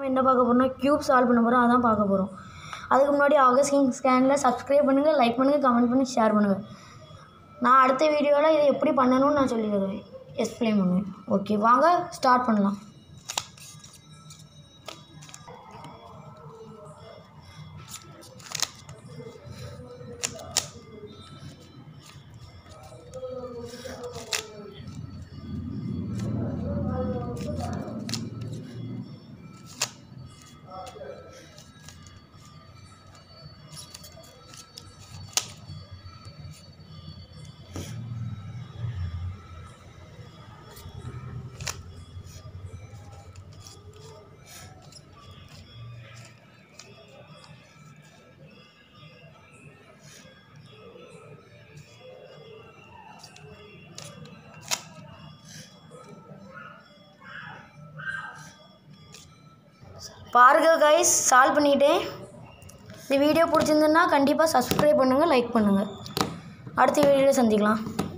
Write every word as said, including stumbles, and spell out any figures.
என்ன பார்க்க போகிறோம்னா க்யூப் சால்வ் பண்ண போகிறோம், அதான் பார்க்க போகிறோம். அதுக்கு முன்னாடி ஆகஸ்ட் கிங் ஸ்கேனில் சப்ஸ்கிரைப் பண்ணுங்கள், லைக் பண்ணுங்கள், கமெண்ட் பண்ணி ஷேர் பண்ணுங்கள். நான் அடுத்த வீடியோவில் இதை எப்படி பண்ணணும்னு நான் சொல்லி தருவேன், எக்ஸ்பிளைன் பண்ணுவேன். ஓகே, வாங்க ஸ்டார்ட் பண்ணலாம். பாருங்க கைஸ், சால்வ் பண்ணிட்டேன். இந்த வீடியோ பிடிச்சிருந்துன்னா கண்டிப்பாக சப்ஸ்கிரைப் பண்ணுங்கள், லைக் பண்ணுங்கள். அடுத்த வீடியோவில் சந்திக்கலாம்.